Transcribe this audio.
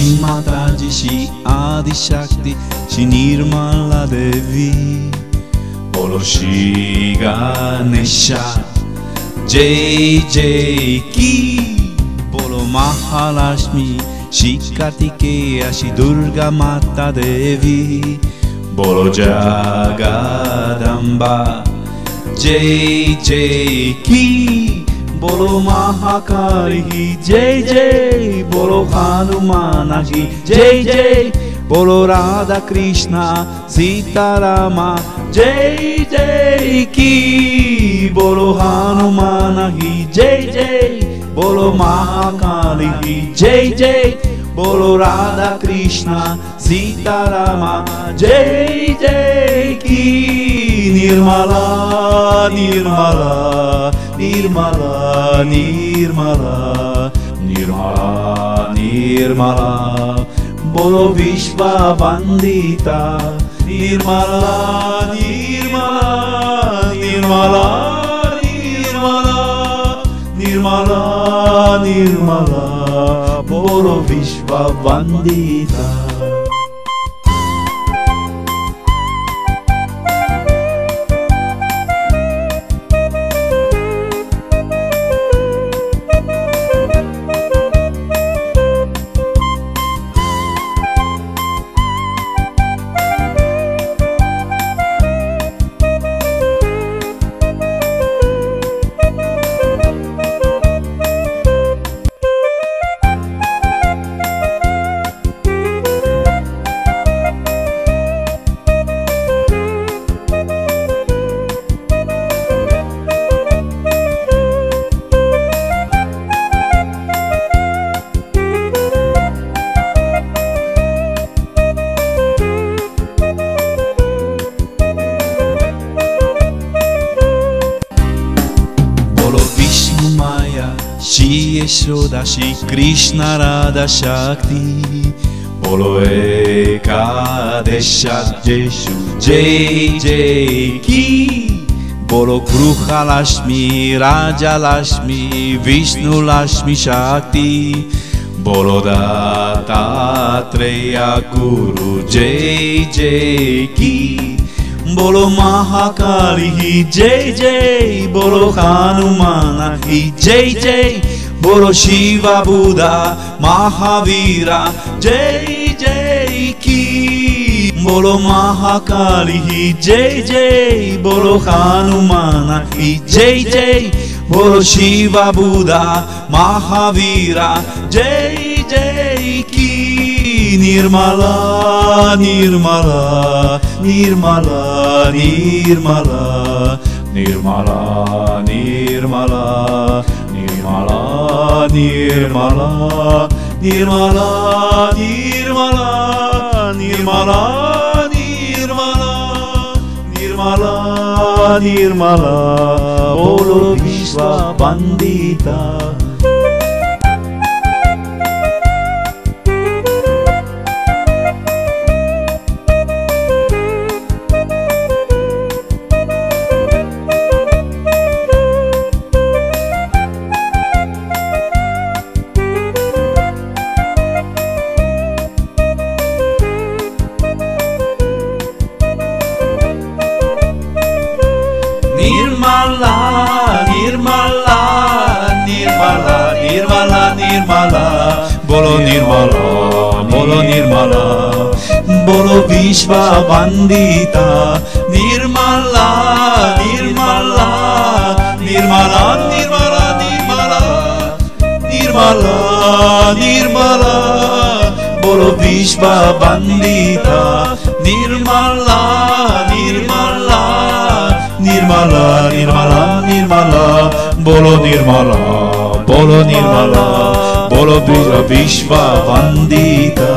श्री माता जी श्री आदि शक्ति श्री निर्मला देवी। बोलो श्री गणेशा जय जय की। बोलो महालक्ष्मी श्री कार्तिकेय श्री दुर्गा माता देवी। बोलो जगदम्बा जय जय की। बोलो महाकाली जय जय। बोलो हनुमान की जय जय। बोलो राधा कृष्णा सीतारामा जय जय की। बोलो हनुमान की जय जय। बोलो महाकाली की जय जय। बोलो राधा कृष्णा सीतारामा जय जय की। निर्मला निर्मला निर्मला निर्मला निर्मला निर्मला। बोलो विश्व वंदिता निर्मला निर्मला निर्मला निर्मला निर्मला निर्मला। बोलो विश्व वंदिता। श्री यशोदा श्री कृष्ण राधा शक्ति। बोलो एकादशेषु जय जय की। बोलो गृहलक्ष्मी राजा लक्ष्मी विष्णु लक्ष्मी शक्ति। बोलो दत्तात्रेय गुरु जय जय की। बोलो महाकाली जय जय। बोलो हनुमान की जय जय। बोलो शिव बुद्धा महावीरा जय जय की। बोलो महाकाली जय जय। बोलो हनुमान की जय जय। बोलो शिव बुद्धा महावीरा जय जय की। निर्मला निर्मला निर्मला निर्मला निर्मला निर्मला निर्मला निर्मला निर्मला निर्मला निर्मला निर्मला निर्मला निर्मला। बोलो विश्व वंदिता। निर्मला निर्मला निर्मला निर्मला निर्मला। बोलो निर्मला बोलो निर्मला। बोलो विश्व वंदिता निर्मला निर्मला निर्मला निर्मला निर्मला निर्मला निर्मला। बोलो विश्व वंदिता निर्मला निर्मला निर्मला निर्मला निर्मला। बोलो निर्मला बोलो निर्मला। बोलो विश्व वंदिता।